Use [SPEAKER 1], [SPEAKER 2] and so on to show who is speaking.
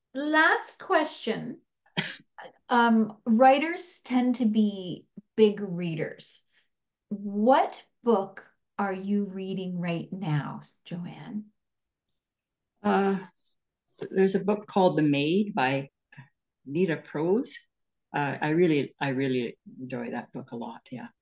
[SPEAKER 1] Last question. Writers tend to be big readers. What book are you reading right now, Joanne?
[SPEAKER 2] Uh, there's a book called The Maid by Nita Prose. I really enjoy that book a lot. Yeah.